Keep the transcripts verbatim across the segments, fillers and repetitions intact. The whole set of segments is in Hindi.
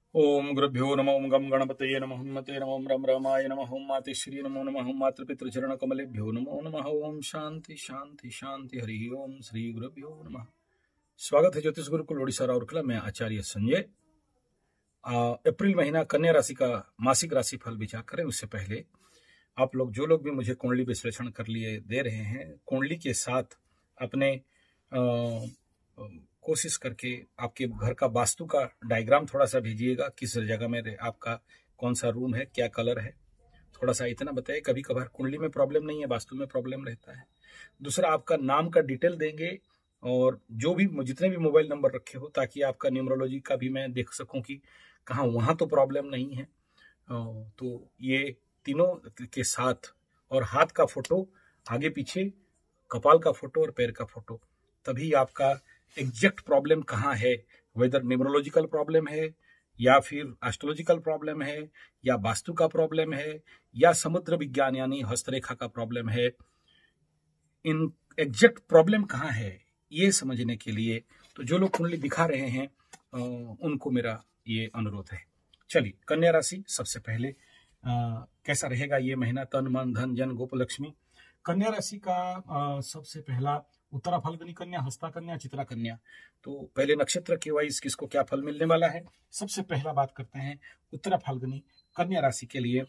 ओम गुरुभ्यो नमः। ओम गम गणपतये नमः। हनुमते नमः। ओम रम रामाय नमः। ओम मातेश्वरी नमो नमः। ओम मातृपितृचरण कमलेभ्यो नमो नमः। ओम शांति शांति शांति। हरि ओम। श्री गुरुभ्यो नमः। स्वागत है ज्योतिष गुरुकुल ओडिशा राउरकेला में आचार्य संजय। अप्रैल महीना कन्या राशि का मासिक राशि फल विचार करें उससे पहले आप लोग जो लोग भी मुझे कुंडली विश्लेषण कर लिए दे रहे हैं, कुंडली के साथ अपने आ, कोशिश करके आपके घर का वास्तु का डायग्राम थोड़ा सा भेजिएगा। किस जगह में आपका कौन सा रूम है, क्या कलर है, थोड़ा सा इतना बताइए। कभी कभार कुंडली में प्रॉब्लम नहीं है, वास्तु में प्रॉब्लम रहता है। दूसरा, आपका नाम का डिटेल देंगे और जो भी जितने भी मोबाइल नंबर रखे हो, ताकि आपका न्यूमरोलॉजी का भी मैं देख सकूं कि कहाँ वहां तो प्रॉब्लम नहीं है। तो ये तीनों के साथ और हाथ का फोटो, आगे पीछे, कपाल का फोटो और पैर का फोटो, तभी आपका एग्जैक्ट प्रॉब्लम कहाँ है, वेदर न्यूमरोलॉजिकल प्रॉब्लम है या फिर एस्ट्रोलॉजिकल प्रॉब्लम है या वास्तु का प्रॉब्लम है या समुद्र विज्ञान यानी हस्तरेखा का प्रॉब्लम है, इन एग्जैक्ट प्रॉब्लम कहाँ है ये समझने के लिए तो जो लोग कुंडली दिखा रहे हैं उनको मेरा ये अनुरोध है। चलिए, कन्या राशि सबसे पहले आ, कैसा रहेगा ये महीना, तन मन धन जन गोप लक्ष्मी। कन्या राशि का आ, सबसे पहला उत्तरा फाल्गुनी कन्या, हस्ता कन्या, चित्रा कन्या। तो पहले नक्षत्र के वाइज किसको क्या फल मिलने वाला है। सबसे पहला बात करते हैं उत्तरा फाल्गुनी कन्या राशि के लिए।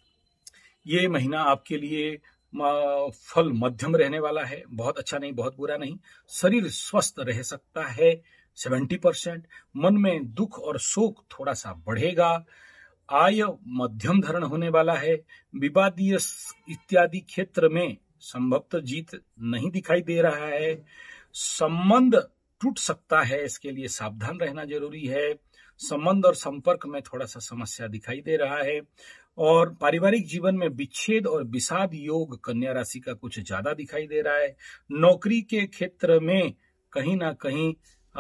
ये महीना आपके लिए फल मध्यम रहने वाला है, बहुत अच्छा नहीं, बहुत बुरा नहीं। शरीर स्वस्थ रह सकता है सत्तर परसेंट। मन में दुख और शोक थोड़ा सा बढ़ेगा। आय मध्यम धरण होने वाला है। विवादीय इत्यादि क्षेत्र में संभवतः जीत नहीं दिखाई दे रहा है। संबंध टूट सकता है, इसके लिए सावधान रहना जरूरी है। संबंध और संपर्क में थोड़ा सा समस्या दिखाई दे रहा है और पारिवारिक जीवन में विच्छेद और विषाद योग कन्या राशि का कुछ ज्यादा दिखाई दे रहा है। नौकरी के क्षेत्र में कहीं ना कहीं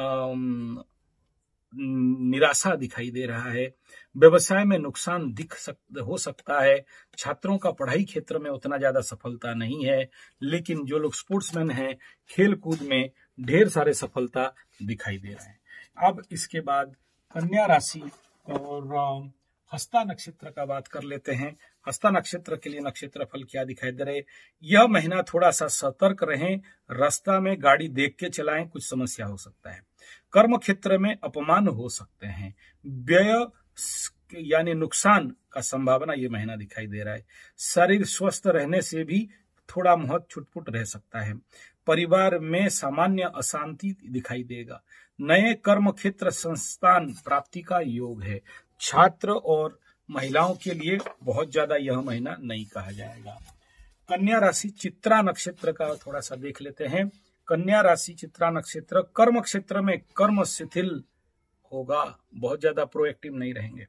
निराशा दिखाई दे रहा है। व्यवसाय में नुकसान दिख सक, हो सकता है। छात्रों का पढ़ाई क्षेत्र में उतना ज्यादा सफलता नहीं है, लेकिन जो लोग स्पोर्ट्समैन हैं, खेल कूद में ढेर सारे सफलता दिखाई दे रहे हैं। अब इसके बाद कन्या राशि और हस्ता नक्षत्र का बात कर लेते हैं। हस्ता नक्षत्र के लिए नक्षत्र फल क्या दिखाई दे रहे। यह महीना थोड़ा सा सतर्क रहें, रास्ता में गाड़ी देख के चलाएं, कुछ समस्या हो सकता है। कर्म क्षेत्र में अपमान हो सकते हैं। व्यय यानी नुकसान का संभावना यह महीना दिखाई दे रहा है। शरीर स्वस्थ रहने से भी थोड़ा बहुत छुटपुट रह सकता है। परिवार में सामान्य अशांति दिखाई देगा। नए कर्म क्षेत्र संस्थान प्राप्ति का योग है। छात्र और महिलाओं के लिए बहुत ज्यादा यह महीना नहीं कहा जाएगा। कन्या राशि चित्रा नक्षत्र का थोड़ा सा देख लेते हैं। कन्या राशि चित्रा नक्षत्र, कर्म क्षेत्र में कर्म शिथिल होगा, बहुत ज्यादा प्रोएक्टिव नहीं रहेंगे।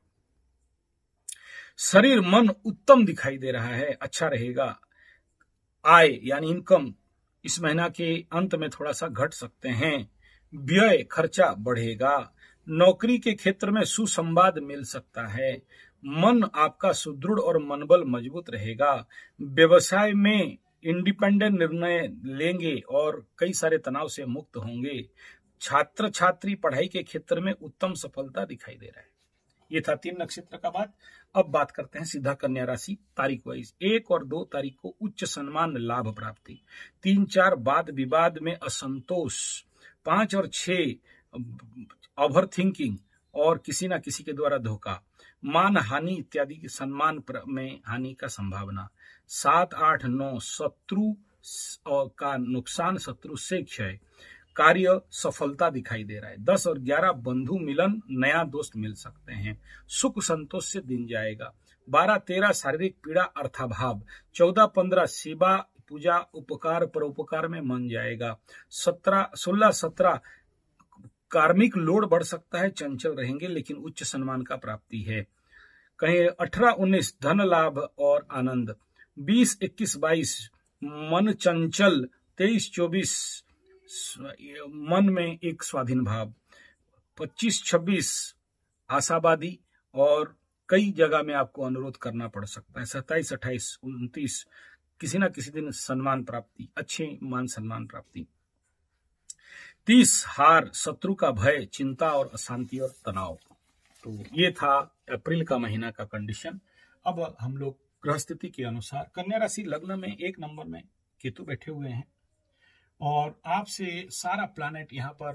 शरीर मन उत्तम दिखाई दे रहा है, अच्छा रहेगा। आय यानी इनकम इस महीना के अंत में थोड़ा सा घट सकते हैं। व्यय खर्चा बढ़ेगा। नौकरी के क्षेत्र में सुसंवाद मिल सकता है। मन आपका सुदृढ़ और मनोबल मजबूत रहेगा। व्यवसाय में इंडिपेंडेंट निर्णय लेंगे और कई सारे तनाव से मुक्त होंगे। छात्र छात्री पढ़ाई के क्षेत्र में उत्तम सफलता दिखाई दे रहा है। ये था तीन नक्षत्र का बात। अब बात करते हैं सीधा कन्या राशि तारीख वाइज। एक और दो तारीख को उच्च सम्मान लाभ प्राप्ति। तीन चार वाद विवाद में असंतोष। पांच और छह ओवर थिंकिंग और किसी ना किसी के द्वारा धोखा, मान हानि इत्यादि सम्मान में हानि का संभावना। सात आठ नौ शत्रु का नुकसान, शत्रु से क्षय। कार्य सफलता दिखाई दे रहा है। दस और ग्यारह बंधु मिलन, नया दोस्त मिल सकते हैं। सुख संतोष से दिन जाएगा। बारह तेरह शारीरिक पीड़ा अर्थाभाव। चौदह पंद्रह सेवा पूजा उपकार परोपकार में मन जाएगा। सत्रह सोलह सत्रह कार्मिक लोड बढ़ सकता है, चंचल रहेंगे लेकिन उच्च सम्मान का प्राप्ति है। कहीं अठारह उन्नीस धन लाभ और आनंद। बीस इक्कीस बाईस मन चंचल। तेईस चौबीस मन में एक स्वाधीन भाव। पच्चीस छब्बीस आशावादी और कई जगह में आपको अनुरोध करना पड़ सकता है। सत्ताईस अट्ठाईस उनतीस किसी ना किसी दिन सम्मान प्राप्ति, अच्छे मान सम्मान प्राप्ति। तीस हार, शत्रु का भय, चिंता और अशांति और तनाव। तो ये था अप्रैल का महीना का कंडीशन। अब हम लोग ग्रह स्थिति के अनुसार कन्या राशि लग्न में एक नंबर में केतु बैठे हुए हैं और आपसे सारा प्लैनेट यहाँ पर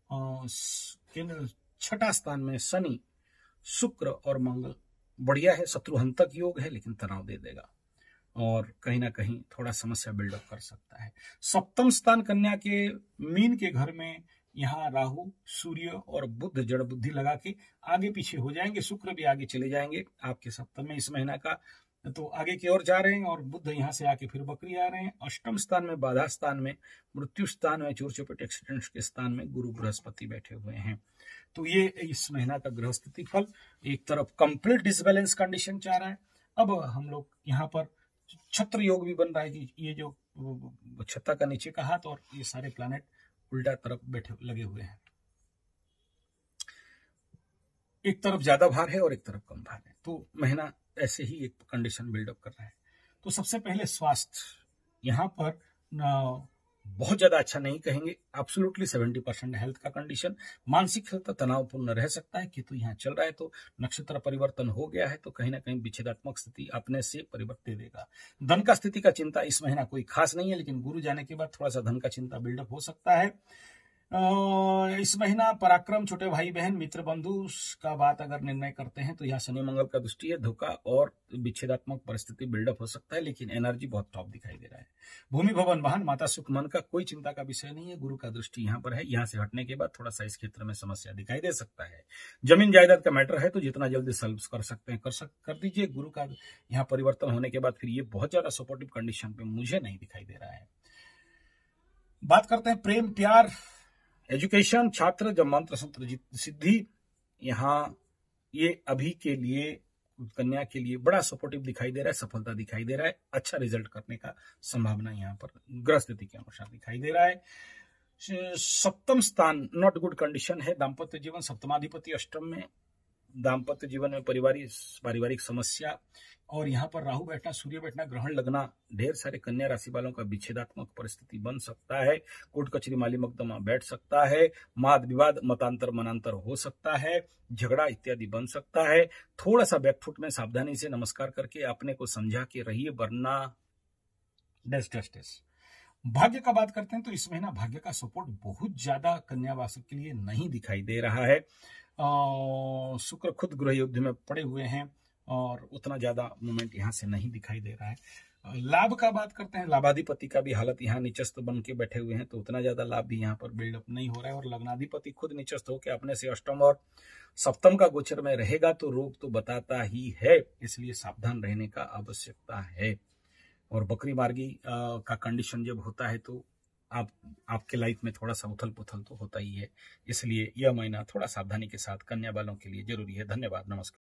छठा स्थान में शनि, शुक्र और मंगल बढ़िया है। शत्रुहंतक योग है लेकिन तनाव दे देगा और कहीं ना कहीं थोड़ा समस्या बिल्डअप कर सकता है। सप्तम स्थान कन्या के मीन के घर में यहाँ राहु, सूर्य और बुध जड़ बुद्धि लगा के आगे पीछे हो जाएंगे। शुक्र भी आगे चले जाएंगे आपके सप्तम में इस महीना का, तो आगे की ओर जा रहे हैं और बुध यहाँ से आके फिर बकरी आ रहे हैं। अष्टम स्थान में, बाधा स्थान में, मृत्यु स्थान में, चोर चपेट एक्सीडेंट्स के स्थान में गुरु बृहस्पति बैठे हुए हैं। तो ये इस महीना का ग्रह स्थिति फल। एक तरफ कंप्लीट डिसबैलेंस कंडीशन चाह रहा है। अब हम लोग यहाँ पर छत्र योग भी बन रहा है कि ये जो छत्ता का नीचे का हाथ और ये सारे प्लैनेट उल्टा तरफ बैठे लगे हुए हैं। एक तरफ ज्यादा भार है और एक तरफ कम भार है, तो महीना ऐसे ही एक कंडीशन बिल्डअप कर रहा है। तो सबसे पहले स्वास्थ्य यहाँ पर बहुत ज्यादा अच्छा नहीं कहेंगे, एब्सोल्युटली सेवेंटी परसेंट हेल्थ का कंडीशन। मानसिक हेल्थ तनावपूर्ण रह सकता है, किंतु यहाँ चल रहा है तो नक्षत्र परिवर्तन हो गया है तो कहीं ना कहीं विच्छेदात्मक स्थिति अपने से परिवर्तन देगा। धन का स्थिति का चिंता इस महीना कोई खास नहीं है, लेकिन गुरु जाने के बाद थोड़ा सा धन का चिंता बिल्डअप हो सकता है। इस महीना पराक्रम, छोटे भाई बहन, मित्र बंधु का बात अगर निर्णय करते हैं तो यहाँ शनि मंगल का दृष्टि है, धोखा और विच्छेदात्मक परिस्थिति बिल्डअप हो सकता है, लेकिन एनर्जी बहुत टॉप दिखाई दे रहा है। भूमि भवन वाहन, माता सुख मन का कोई चिंता का विषय नहीं है। गुरु का दृष्टि यहाँ पर है, यहाँ से हटने के बाद थोड़ा सा इस क्षेत्र में समस्या दिखाई दे सकता है। जमीन जायदाद का मैटर है तो जितना जल्दी सॉल्व कर सकते हैं कर सक कर दीजिए। गुरु का यहाँ परिवर्तन होने के बाद फिर ये बहुत ज्यादा सपोर्टिव कंडीशन पे मुझे नहीं दिखाई दे रहा है। बात करते हैं प्रेम, प्यार, एजुकेशन, छात्र, जब मंत्र संत्र सिद्धि, यहाँ ये अभी के लिए कन्या के लिए बड़ा सपोर्टिव दिखाई दे रहा है, सफलता दिखाई दे रहा है, अच्छा रिजल्ट करने का संभावना यहाँ पर ग्रह स्थिति के अनुसार दिखाई दे रहा है। सप्तम स्थान नॉट गुड कंडीशन है। दाम्पत्य जीवन, सप्तमाधिपति अष्टम में, दाम्पत्य जीवन में पारिवारिक पारिवारिक समस्या और यहाँ पर राहु बैठना, सूर्य बैठना, ग्रहण लगना, ढेर सारे कन्या राशि वालों का विच्छेदात्मक परिस्थिति बन सकता है। कोर्ट कचहरी माली मुकदमा बैठ सकता है, वाद विवाद, मतांतर मनांतर हो सकता है, झगड़ा इत्यादि बन सकता है। थोड़ा सा बैकफुट में सावधानी से नमस्कार करके अपने को समझा के रहिए, वरना डस डस डस। भाग्य का बात करते हैं तो इस महीना भाग्य का सपोर्ट बहुत ज्यादा कन्या वासी के लिए नहीं दिखाई दे रहा है। शुक्र खुद गृह युद्ध में पड़े हुए हैं और उतना ज्यादा मूवमेंट यहाँ से नहीं दिखाई दे रहा है। लाभ का बात करते हैं, लाभाधिपति का भी हालत यहाँ निचस्त बन के बैठे हुए हैं तो उतना ज्यादा लाभ भी यहाँ पर बिल्डअप नहीं हो रहा है। और लग्नाधिपति खुद निचस्त होकर अपने से अष्टम और सप्तम का गोचर में रहेगा तो रोग तो बताता ही है, इसलिए सावधान रहने का आवश्यकता है। और बकरी मार्गी का कंडीशन जब होता है तो आप आपके लाइफ में थोड़ा सा उथल पुथल तो होता ही है, इसलिए यह महीना थोड़ा सावधानी के साथ कन्या वालों के लिए जरूरी है। धन्यवाद, नमस्कार।